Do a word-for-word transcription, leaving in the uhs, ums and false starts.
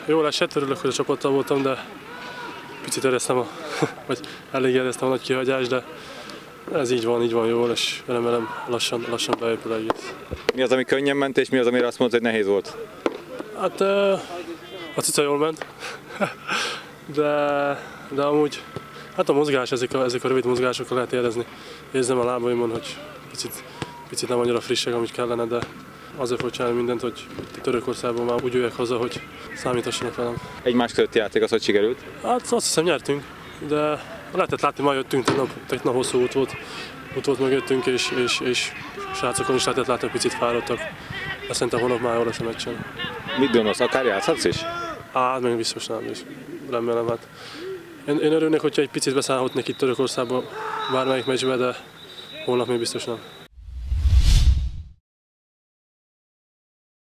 Jól esett, örülök, hogy a csapattal voltam, de picit éreztem, a, vagy elég éreztem a nagy kihagyást, de ez így van, így van jól, és remélem lassan, lassan beépül egész. Mi az, ami könnyen ment, és mi az, amire azt mondtad, hogy nehéz volt? Hát a cica jól ment, de, de amúgy hát a mozgás, ezek a, ezek a rövid mozgásokkal lehet érezni. Érzem a lábaimon, hogy picit, picit nem annyira frissek, amit kellene, de azért fogok csinálni mindent, hogy Törökországban már úgy jöjjek haza, hogy számítassanak velem. Egymás közötti játék az, hogy sikerült? Hát azt hiszem nyertünk, de lehetett látni, ma jöttünk, tegnap, tegnap hosszú út volt, út volt mögöttünk, és, és, és srácokon is lehetett látni, hogy picit fáradtak. De szerintem holnap már jól lesz a meccsen. Mit gondolsz, akár játszhatsz is? Hát még biztos nem, és remélem. Hát. Én, én örülnék, hogyha egy picit beszállhatnék itt Törökországba bármelyik meccsbe, de holnap még biztos nem.